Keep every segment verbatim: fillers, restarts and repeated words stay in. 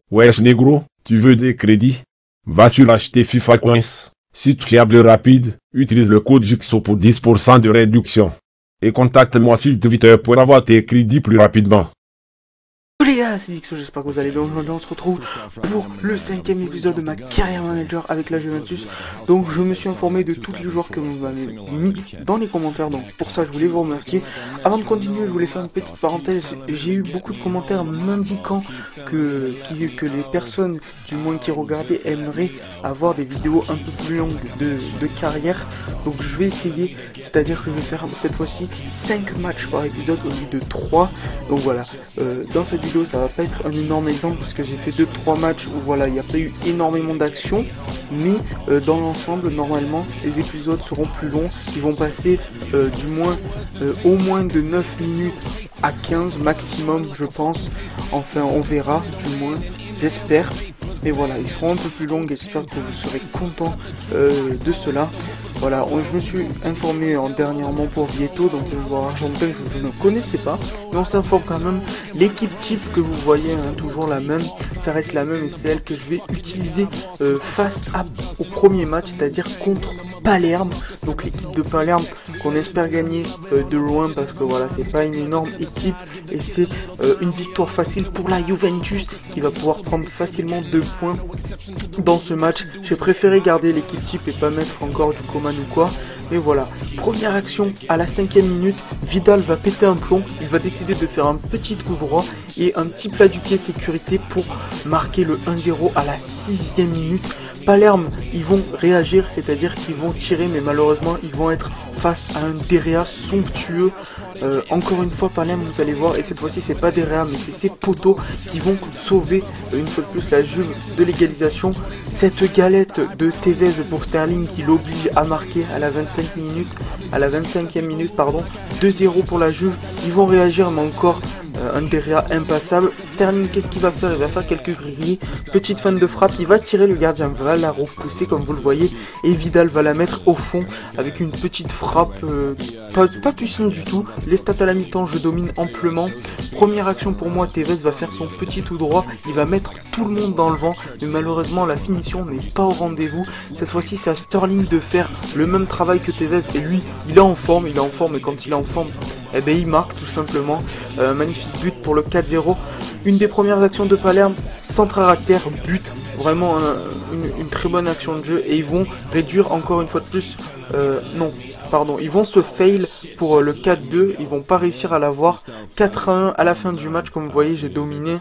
Wesh négro, tu veux des crédits? Va sur acheter FIFA Coins. Site fiable et rapide, utilise le code Jixo pour dix pour cent de réduction. Et contacte-moi sur Twitter pour avoir tes crédits plus rapidement. Salut les gars, c'est Dixo, j'espère que vous allez bien. Aujourd'hui on se retrouve pour le cinquième épisode de ma carrière manager avec la Juventus. Donc je me suis informé de tous les joueurs que vous m'avez mis dans les commentaires, donc pour ça je voulais vous remercier. Avant de continuer, je voulais faire une petite parenthèse. J'ai eu beaucoup de commentaires m'indiquant que, que les personnes du moins qui regardaient aimeraient avoir des vidéos un peu plus longues de, de carrière. Donc je vais essayer, c'est-à-dire que je vais faire cette fois-ci cinq matchs par épisode au lieu de trois. Donc voilà, euh, dans cette vidéo ça va pas être un énorme exemple parce que j'ai fait deux trois matchs où voilà il n'y a pas eu énormément d'action, mais euh, dans l'ensemble normalement les épisodes seront plus longs, ils vont passer euh, du moins euh, au moins de neuf minutes à quinze maximum je pense, enfin on verra du moins, j'espère. Mais voilà, ils seront un peu plus longs et j'espère que vous serez contents euh, de cela. Voilà, on, je me suis informé en dernièrement pour Vieto, donc le joueur argentin que je, je ne connaissais pas. Mais on s'informe quand même, l'équipe type que vous voyez, hein, toujours la même, ça reste la même et c'est elle que je vais utiliser euh, face à, au premier match, c'est-à-dire contre Palerme. Donc l'équipe de Palerme qu'on espère gagner euh, de loin parce que voilà, c'est pas une énorme équipe et c'est euh, une victoire facile pour la Juventus qui va pouvoir prendre facilement deux points dans ce match. J'ai préféré garder l'équipe type et pas mettre encore du Coman ou quoi. Mais voilà, première action à la cinquième minute, Vidal va péter un plomb, il va décider de faire un petit coup droit et un petit plat du pied sécurité pour marquer le un zéro à la sixième minute. Palerme, ils vont réagir, c'est-à-dire qu'ils vont tirer, mais malheureusement ils vont être face à un Derrea somptueux. Euh, encore une fois Palerme, vous allez voir, et cette fois-ci c'est pas Derrea mais c'est ses poteaux qui vont sauver une fois de plus la Juve de l'égalisation. Cette galette de Tevez pour Sterling qui l'oblige à marquer à la vingt-cinq minutes, à la vingt-cinquième minute pardon, deux zéro pour la Juve. Ils vont réagir mais encore euh, un Derrea impassable. Sterling, qu'est-ce qu'il va faire? Il va faire quelques grilles, petite fin de frappe, il va tirer, le gardien va la repousser comme vous le voyez et Vidal va la mettre au fond avec une petite frappe euh, pas, pas puissante du tout. Les stats à la mi-temps, je domine amplement. Première action pour moi, Tevez va faire son petit tout droit, il va mettre tout le monde dans le vent, mais malheureusement la finition n'est pas au rendez-vous. Cette fois-ci c'est à Sterling de faire le même travail que Tevez et lui il est en forme, il est en forme et quand il est en forme, eh ben il marque tout simplement. Euh, magnifique but pour le quatre zéro. Une des premières actions de Palerme, centre à terre, but, vraiment un, une, une très bonne action de jeu et ils vont réduire encore une fois de plus, euh, non, pardon, ils vont se fail pour le quatre deux, ils vont pas réussir à l'avoir. Quatre à un à la fin du match, comme vous voyez j'ai dominé.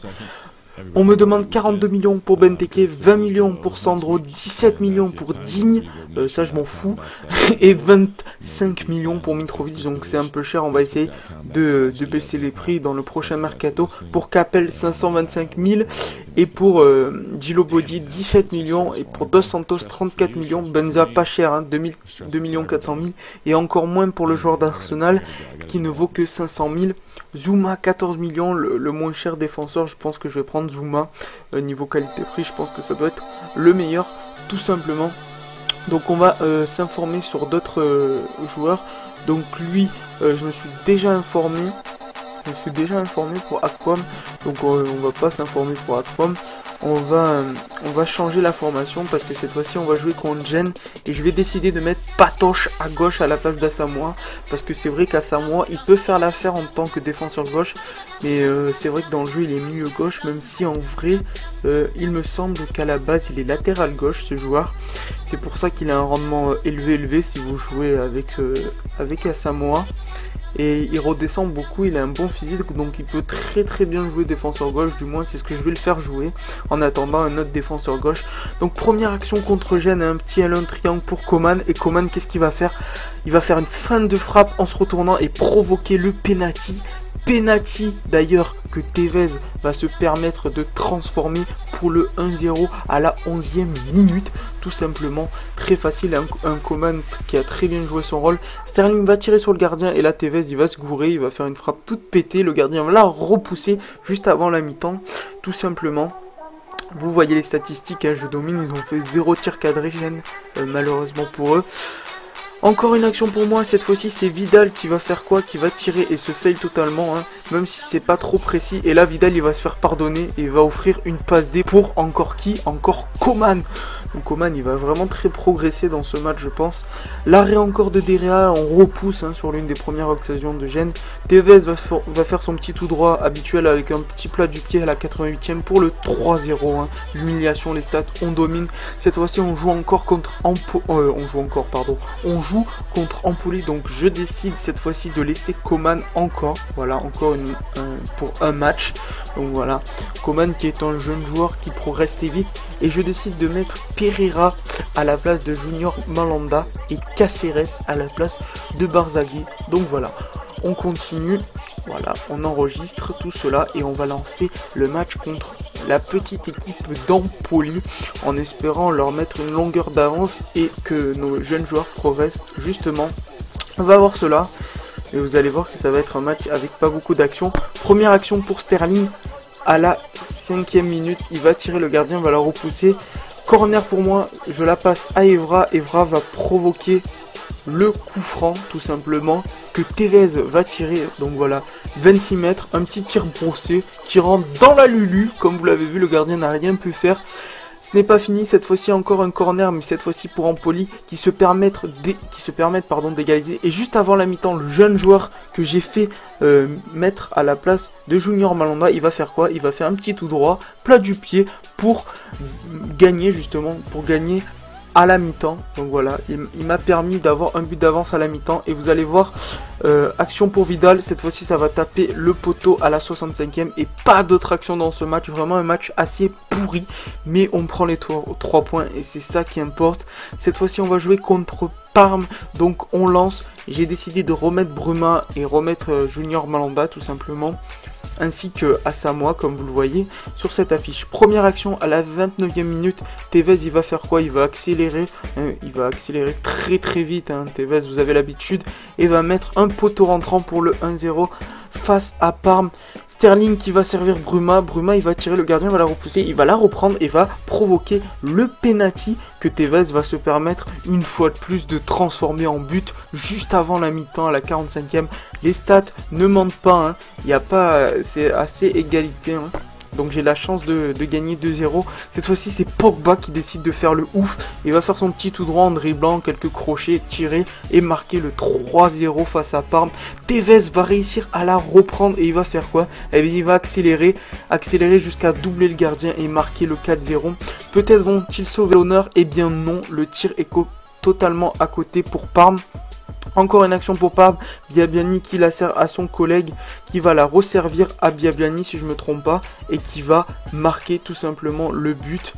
On me demande quarante-deux millions pour Benteke, vingt millions pour Sandro, dix-sept millions pour Digne, euh, ça je m'en fous, et vingt-cinq millions pour Mitrovic, donc c'est un peu cher, on va essayer de, de baisser les prix dans le prochain mercato. Pour Capel cinq cent vingt-cinq mille, et pour euh, Dilo Bodi dix-sept millions, et pour Dos Santos trente-quatre millions, Benza pas cher, hein, deux millions quatre cent mille, et encore moins pour le joueur d'Arsenal qui ne vaut que cinq cent mille. Zouma quatorze millions, le, le moins cher défenseur, je pense que je vais prendre Zouma. Euh, niveau qualité-prix, je pense que ça doit être le meilleur, tout simplement. Donc on va euh, s'informer sur d'autres euh, joueurs. Donc lui, euh, je me suis déjà informé. Je me suis déjà informé pour Aquam. Donc euh, on va pas s'informer pour Aquam. On va, euh, on va changer la formation parce que cette fois-ci on va jouer contre Gen et je vais décider de mettre Patoche à gauche à la place d'Asamoah parce que c'est vrai qu'Asamoah il peut faire l'affaire en tant que défenseur gauche, mais euh, c'est vrai que dans le jeu il est milieu gauche, même si en vrai euh, il me semble qu'à la base il est latéral gauche ce joueur. C'est pour ça qu'il a un rendement euh, élevé élevé si vous jouez avec, euh, avec Asamoah. Et il redescend beaucoup, il a un bon physique, donc il peut très très bien jouer défenseur gauche, du moins c'est ce que je vais le faire jouer, en attendant un autre défenseur gauche. Donc première action contre Gênes, un petit L un triangle pour Coman, et Coman qu'est-ce qu'il va faire? Il va faire une fin de frappe en se retournant et provoquer le penalty. Penalty d'ailleurs que Tevez va se permettre de transformer pour le un zéro à la onzième minute, tout simplement. Très facile, un, un Coman qui a très bien joué son rôle. Sterling va tirer sur le gardien et là Tevez il va se gourer, il va faire une frappe toute pétée, le gardien va la repousser juste avant la mi-temps, tout simplement. Vous voyez les statistiques, hein, je domine, ils ont fait zéro tir cadré, Gênes, euh, malheureusement pour eux. Encore une action pour moi, cette fois-ci c'est Vidal qui va faire quoi? Qui va tirer et se fail totalement, hein. même si c'est pas trop précis. Et là Vidal il va se faire pardonner et il va offrir une passe D pour encore qui? Encore Coman. Donc Coman il va vraiment très progresser dans ce match je pense. L'arrêt encore de Derrea, on repousse hein, sur l'une des premières occasions de Gênes. Tevez va, va faire son petit tout droit habituel avec un petit plat du pied à la quatre-vingt-huitième pour le trois zéro. Hein. L'humiliation, les stats, on domine. Cette fois-ci on joue encore contre Empo euh, on joue encore pardon. On joue contre Empoli, donc je décide cette fois-ci de laisser Coman encore. Voilà, encore une, un, pour un match. Donc voilà, Coman qui est un jeune joueur qui progresse très vite. Et je décide de mettre Pereira à la place de Junior Malanda et Cáceres à la place de Barzagli. Donc voilà, on continue. Voilà, on enregistre tout cela et on va lancer le match contre la petite équipe d'Empoli en espérant leur mettre une longueur d'avance et que nos jeunes joueurs progressent justement. On va voir cela et vous allez voir que ça va être un match avec pas beaucoup d'action. Première action pour Sterling à la cinquième minute, il va tirer, le gardien va la repousser. Corner pour moi, je la passe à Evra. Evra va provoquer le coup franc tout simplement que Tevez va tirer. Donc voilà, vingt-six mètres, un petit tir brossé qui rentre dans la lulu. Comme vous l'avez vu, le gardien n'a rien pu faire. Ce n'est pas fini, cette fois-ci encore un corner, mais cette fois-ci pour Empoli qui se permettent qui se permettent pardon d'égaliser. Et juste avant la mi-temps, le jeune joueur que j'ai fait euh, mettre à la place de Junior Malanda, il va faire quoi? Il va faire un petit tout droit, plat du pied pour gagner justement, pour gagner à la mi-temps. Donc voilà, il, il m'a permis d'avoir un but d'avance à la mi-temps. Et vous allez voir, euh, action pour Vidal, cette fois-ci ça va taper le poteau à la soixante-cinquième. Et pas d'autre action dans ce match, vraiment un match assez pourri. Mais on prend les trois points et c'est ça qui importe. Cette fois-ci on va jouer contre Parme, donc on lance. J'ai décidé de remettre Bruma et remettre euh, Junior Malanda tout simplement, ainsi que Asamoah comme vous le voyez sur cette affiche. Première action à la vingt-neuvième minute, Tevez il va faire quoi? Il va accélérer, hein, il va accélérer très très vite, hein, Tevez vous avez l'habitude, et va mettre un poteau rentrant pour le un zéro face à Parme. Sterling qui va servir Bruma, Bruma il va tirer, le gardien va la repousser, il va la reprendre et va provoquer le penalty que Tevez va se permettre une fois de plus de transformer en but juste avant la mi-temps à la quarante-cinquième. Les stats ne mentent pas, hein. Il y a pas, c'est assez égalité, hein. Donc j'ai la chance de, de gagner deux zéro. Cette fois-ci c'est Pogba qui décide de faire le ouf. Il va faire son petit tout droit en dribblant, quelques crochets, tirer et marquer le trois zéro face à Parme. Tevez va réussir à la reprendre et il va faire quoi? Eh bien, il va accélérer, accélérer jusqu'à doubler le gardien et marquer le quatre zéro. Peut-être vont-ils sauver l'honneur? Eh bien non, le tir est totalement à côté pour Parme. Encore une action pour Parme, Biabiani qui la sert à son collègue, qui va la resservir à Biabiani si je ne me trompe pas, et qui va marquer tout simplement le but.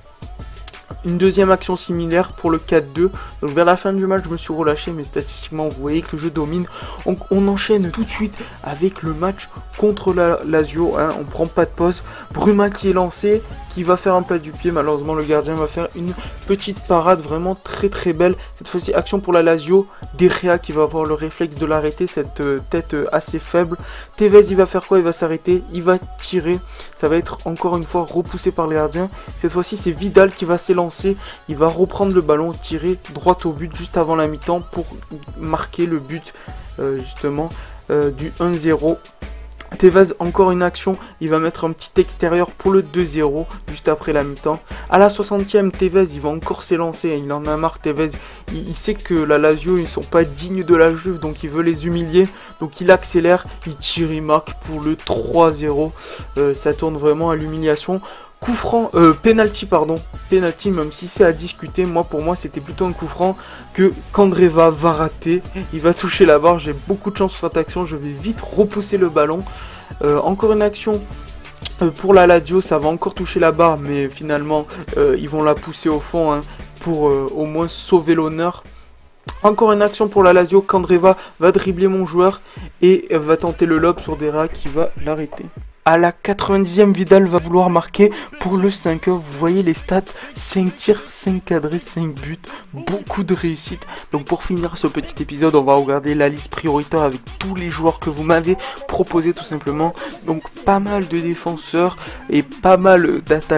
Une deuxième action similaire pour le quatre deux. Donc vers la fin du match je me suis relâché, mais statistiquement vous voyez que je domine. Donc on enchaîne tout de suite avec le match contre la Lazio, hein. On prend pas de pause. Bruma qui est lancé, qui va faire un plat du pied. Malheureusement le gardien va faire une petite parade vraiment très très belle. Cette fois-ci action pour la Lazio. Derrea qui va avoir le réflexe de l'arrêter, cette euh, tête euh, assez faible. Tevez il va faire quoi? Il va s'arrêter, il va tirer. Ça va être encore une fois repoussé par le gardien. Cette fois-ci c'est Vidal qui va s'élancer. Il va reprendre le ballon, tirer droit au but juste avant la mi-temps pour marquer le but euh, justement euh, du un zéro. Tevez encore une action, il va mettre un petit extérieur pour le deux zéro juste après la mi-temps. À la soixantième, Tevez il va encore s'élancer, il en a marre Tevez, il, il sait que la Lazio ils sont pas dignes de la Juve, donc il veut les humilier, donc il accélère, il tire, il marque pour le trois zéro, euh, ça tourne vraiment à l'humiliation. Coup franc, euh, penalty pardon, penalty même si c'est à discuter, moi pour moi c'était plutôt un coup franc que Candreva va rater, il va toucher la barre, j'ai beaucoup de chance sur cette action, je vais vite repousser le ballon. Euh, encore une action euh, pour la Lazio, ça va encore toucher la barre, mais finalement euh, ils vont la pousser au fond hein, pour euh, au moins sauver l'honneur. Encore une action pour la Lazio, Candreva va dribbler mon joueur et va tenter le lob sur Derrea qui va l'arrêter. À la quatre-vingt-dixième, Vidal va vouloir marquer pour le cinq. Vous voyez les stats, cinq tirs, cinq cadrés, cinq buts, beaucoup de réussite. Donc pour finir ce petit épisode, on va regarder la liste prioritaire avec tous les joueurs que vous m'avez proposé tout simplement. Donc pas mal de défenseurs et pas mal d'attaquants.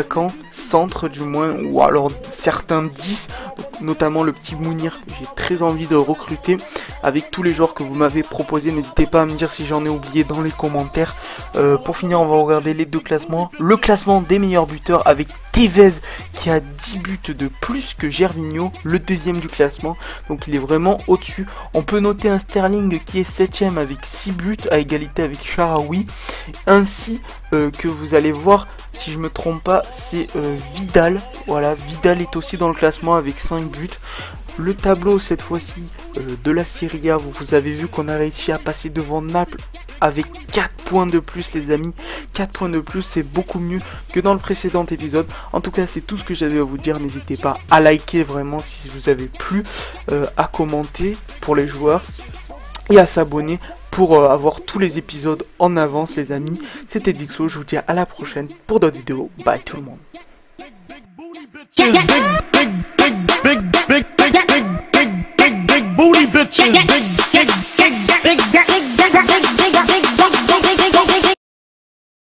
centres du moins, ou alors certains dix, notamment le petit Mounir que j'ai très envie de recruter. Avec tous les joueurs que vous m'avez proposé, n'hésitez pas à me dire si j'en ai oublié dans les commentaires. Euh, pour finir, on va regarder les deux classements. Le classement des meilleurs buteurs avec Tevez qui a dix buts de plus que Gervinho, le deuxième du classement, donc il est vraiment au-dessus. On peut noter un Sterling qui est septième avec six buts à égalité avec Sharawi, ainsi euh, que vous allez voir, si je me trompe pas, c'est euh, Vidal. Voilà, Vidal est aussi dans le classement avec cinq buts. Le tableau cette fois-ci euh, de la Serie A, vous, vous avez vu qu'on a réussi à passer devant Naples avec quatre points de plus les amis. Quatre points de plus, c'est beaucoup mieux que dans le précédent épisode. En tout cas, c'est tout ce que j'avais à vous dire. N'hésitez pas à liker vraiment si vous avez plu, euh, à commenter pour les joueurs et à s'abonner pour euh, avoir tous les épisodes en avance les amis. C'était Dixo, je vous dis à la prochaine pour d'autres vidéos. Bye tout le monde.